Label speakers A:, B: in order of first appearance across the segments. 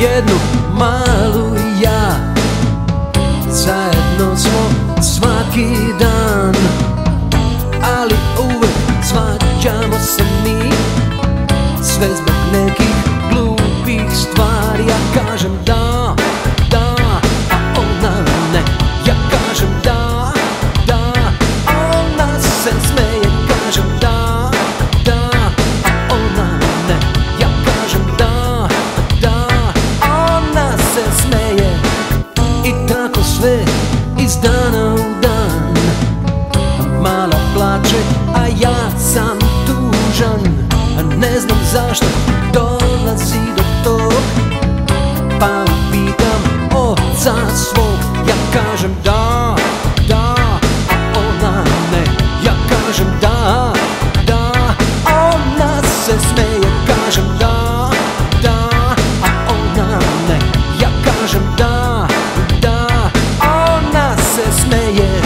A: jednu malu ja. Zajedno smo svaki dan, ali uvek svađamo se mi. Sve zbog nekih glupih stvari. Ja kažem da, da, a ona ne. Ja kažem da, da, a ona se smeje. Kažem da, da, a ona ne. Ja kažem da, da, a ona se smeje. I tako sve iz dana u dan. Mala plače, a ja sam tužan. Ne znam zašto dolazi do tog, pa pitam oca svog. Ja kažem da, da, a ona ne. Ja kažem da, da, a ona se smeje. Kažem da, da, a ona ne. Ja kažem da, da, a ona se smeje.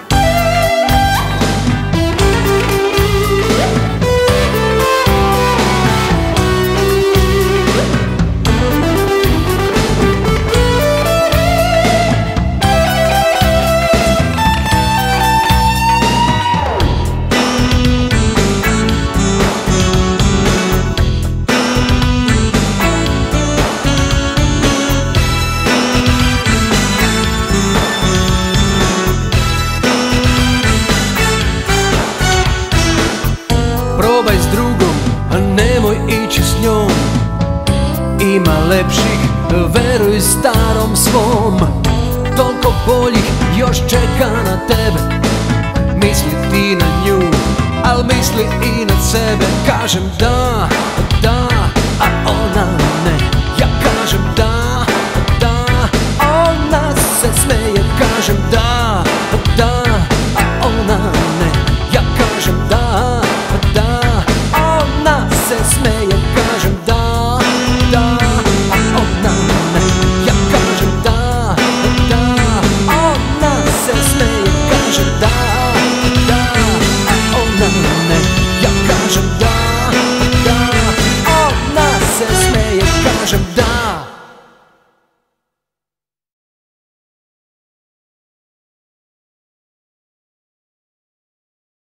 A: Probaj s drugom, a nemoj ići s njom. Ima lepših, veruj starom svom. Toliko boljih još čeka na tebe. Misli ti na nju, al misli i na sebe. Kažem da, da, a ona ne. Ja kažem da, da, a ona se smeje. Kažem da, da, a ona ne. Ja kažem da,